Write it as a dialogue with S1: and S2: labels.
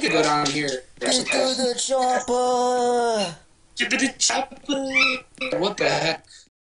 S1: could go down here.
S2: Get to the chopper!
S1: Get to the chopper! What the heck?